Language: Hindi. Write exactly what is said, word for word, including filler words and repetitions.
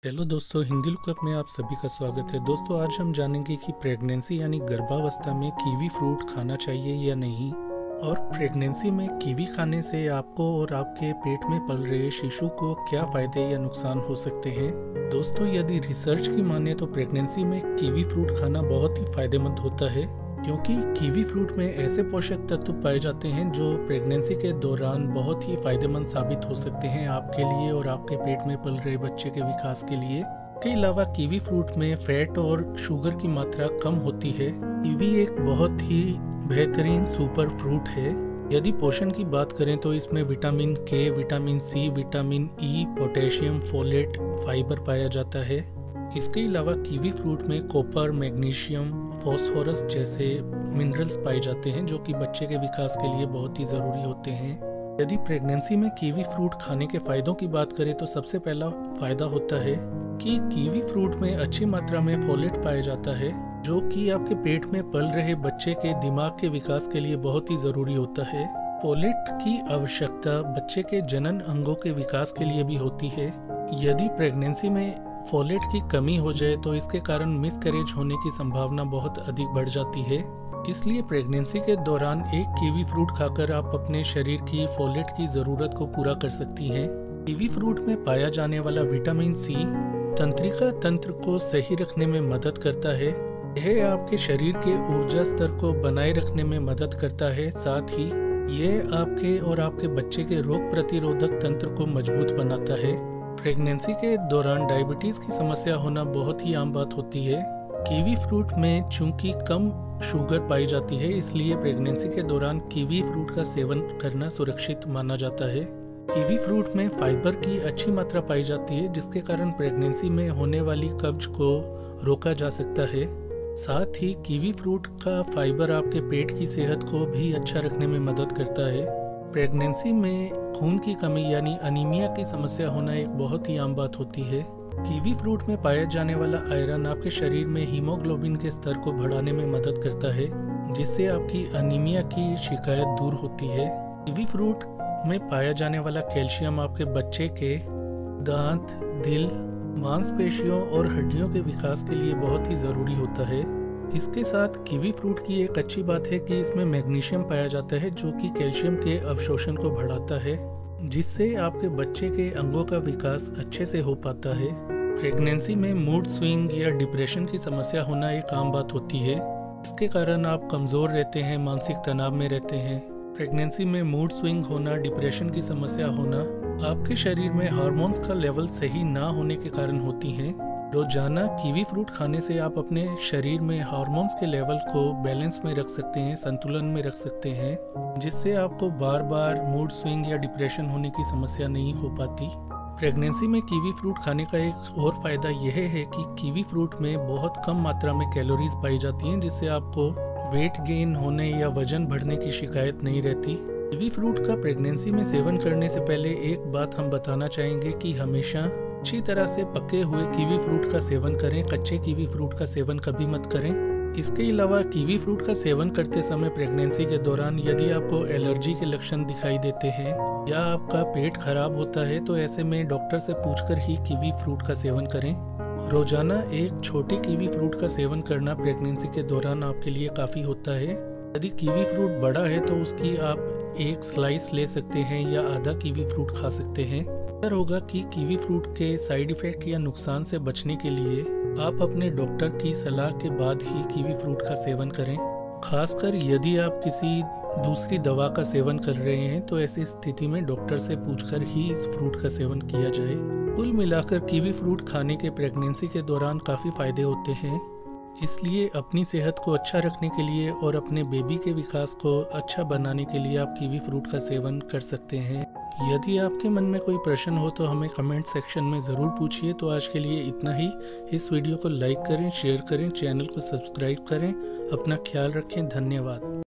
हेलो दोस्तों, हिंदी लुकअप में आप सभी का स्वागत है। दोस्तों, आज हम जानेंगे कि प्रेगनेंसी यानी गर्भावस्था में कीवी फ्रूट खाना चाहिए या नहीं, और प्रेगनेंसी में कीवी खाने से आपको और आपके पेट में पल रहे शिशु को क्या फायदे या नुकसान हो सकते हैं। दोस्तों, यदि रिसर्च की माने तो प्रेगनेंसी में कीवी फ्रूट खाना बहुत ही फायदेमंद होता है, क्योंकि कीवी फ्रूट में ऐसे पोषक तत्व पाए जाते हैं जो प्रेगनेंसी के दौरान बहुत ही फायदेमंद साबित हो सकते हैं आपके लिए और आपके पेट में पल रहे बच्चे के विकास के लिए। इसके अलावा कीवी फ्रूट में फैट और शुगर की मात्रा कम होती है। कीवी एक बहुत ही बेहतरीन सुपर फ्रूट है। यदि पोषण की बात करें तो इसमें vitamin K, vitamin C, vitamin E, potassium, folate, fibre पाया जाता है। इसके अलावा कीवी फ्रूट में कॉपर, मैग्नीशियम, फॉस्फोरस जैसे मिनरल्स पाए जाते हैं जो कि बच्चे के विकास के लिए बहुत ही ज़रूरी होते हैं। यदि प्रेगनेंसी में कीवी फ्रूट खाने के फ़ायदों की बात करें तो सबसे पहला फ़ायदा होता है कि कीवी फ्रूट में अच्छी मात्रा में फोलेट पाया जाता है, जो कि आपके पेट में पल रहे बच्चे के दिमाग के विकास के लिए बहुत ही ज़रूरी होता है। फोलेट की आवश्यकता बच्चे के जनन अंगों के विकास के लिए भी होती है। यदि प्रेगनेंसी में फोलेट की कमी हो जाए तो इसके कारण मिसकैरेज होने की संभावना बहुत अधिक बढ़ जाती है। इसलिए प्रेगनेंसी के दौरान एक कीवी फ्रूट खाकर आप अपने शरीर की फोलेट की ज़रूरत को पूरा कर सकती हैं। कीवी फ्रूट में पाया जाने वाला विटामिन सी तंत्रिका तंत्र को सही रखने में मदद करता है। यह आपके शरीर के ऊर्जा स्तर को बनाए रखने में मदद करता है। साथ ही यह आपके और आपके बच्चे के रोग प्रतिरोधक तंत्र को मजबूत बनाता है। प्रेगनेंसी के दौरान डायबिटीज़ की समस्या होना बहुत ही आम बात होती है। कीवी फ्रूट में चूंकि कम शुगर पाई जाती है, इसलिए प्रेगनेंसी के दौरान कीवी फ्रूट का सेवन करना सुरक्षित माना जाता है। कीवी फ्रूट में फाइबर की अच्छी मात्रा पाई जाती है, जिसके कारण प्रेगनेंसी में होने वाली कब्ज को रोका जा सकता है। साथ ही कीवी फ्रूट का फाइबर आपके पेट की सेहत को भी अच्छा रखने में मदद करता है। प्रेगनेंसी में खून की कमी यानी अनीमिया की समस्या होना एक बहुत ही आम बात होती है। कीवी फ्रूट में पाया जाने वाला आयरन आपके शरीर में हीमोग्लोबिन के स्तर को बढ़ाने में मदद करता है, जिससे आपकी अनीमिया की शिकायत दूर होती है। कीवी फ्रूट में पाया जाने वाला कैल्शियम आपके बच्चे के दांत, दिल, मांसपेशियों और हड्डियों के विकास के लिए बहुत ही ज़रूरी होता है। इसके साथ कीवी फ्रूट की एक अच्छी बात है कि इसमें मैग्नीशियम पाया जाता है, जो कि कैल्शियम के अवशोषण को बढ़ाता है, जिससे आपके बच्चे के अंगों का विकास अच्छे से हो पाता है। प्रेगनेंसी में मूड स्विंग या डिप्रेशन की समस्या होना एक आम बात होती है। इसके कारण आप कमज़ोर रहते हैं, मानसिक तनाव में रहते हैं। प्रेगनेंसी में मूड स्विंग होना, डिप्रेशन की समस्या होना आपके शरीर में हार्मोन्स का लेवल सही ना होने के कारण होती हैं। रोजाना कीवी फ्रूट खाने से आप अपने शरीर में हार्मोन्स के लेवल को बैलेंस में रख सकते हैं, संतुलन में रख सकते हैं, जिससे आपको बार बार मूड स्विंग या डिप्रेशन होने की समस्या नहीं हो पाती। प्रेगनेंसी में कीवी फ्रूट खाने का एक और फायदा यह है कि कीवी फ्रूट में बहुत कम मात्रा में कैलोरीज पाई जाती हैं, जिससे आपको वेट गेन होने या वजन बढ़ने की शिकायत नहीं रहती। कीवी फ्रूट का प्रेगनेंसी में सेवन करने से पहले एक बात हम बताना चाहेंगे कि हमेशा अच्छी तरह से पके हुए कीवी फ्रूट का सेवन करें। कच्चे कीवी फ्रूट का सेवन कभी मत करें। इसके अलावा कीवी फ्रूट का सेवन करते समय प्रेगनेंसी के दौरान यदि आपको एलर्जी के लक्षण दिखाई देते हैं या आपका पेट खराब होता है तो ऐसे में डॉक्टर से पूछकर ही कीवी फ्रूट का सेवन करें। रोजाना एक छोटी कीवी फ्रूट का सेवन करना प्रेगनेंसी के दौरान आपके लिए काफ़ी होता है। यदि कीवी फ्रूट बड़ा है तो उसकी आप एक स्लाइस ले सकते हैं या आधा कीवी फ्रूट खा सकते हैं। बेहतर होगा कि कीवी फ्रूट के साइड इफेक्ट या नुकसान से बचने के लिए आप अपने डॉक्टर की सलाह के बाद ही कीवी फ्रूट का सेवन करें। खासकर यदि आप किसी दूसरी दवा का सेवन कर रहे हैं तो ऐसी स्थिति में डॉक्टर से पूछकर ही इस फ्रूट का सेवन किया जाए। कुल मिलाकर कीवी फ्रूट खाने के प्रेगनेंसी के दौरान काफ़ी फायदे होते हैं। इसलिए अपनी सेहत को अच्छा रखने के लिए और अपने बेबी के विकास को अच्छा बनाने के लिए आप कीवी फ्रूट का सेवन कर सकते हैं। यदि आपके मन में कोई प्रश्न हो तो हमें कमेंट सेक्शन में ज़रूर पूछिए। तो आज के लिए इतना ही। इस वीडियो को लाइक करें, शेयर करें, चैनल को सब्सक्राइब करें। अपना ख्याल रखें। धन्यवाद।